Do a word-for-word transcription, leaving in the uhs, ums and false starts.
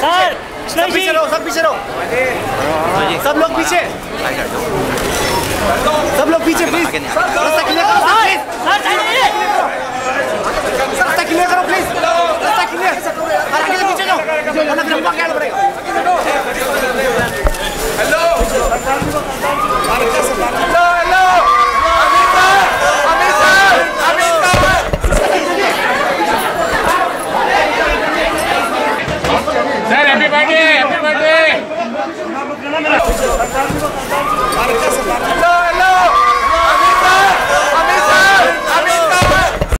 Sir सब पीछे रहो, सब पीछे रहो, सब लोग पीछे, सब लोग पीछे प्लीज। रास्ता क्लियर करो प्लीज, रास्ता क्लियर करो प्लीज, रास्ता क्लियर। आगे से पीछे जाओ, वरना फिर हमको क्या पड़ेगा। Hello hello hello Amit sir, Amit sir, Amit sir, sir happy birthday, happy birthday. Hello hello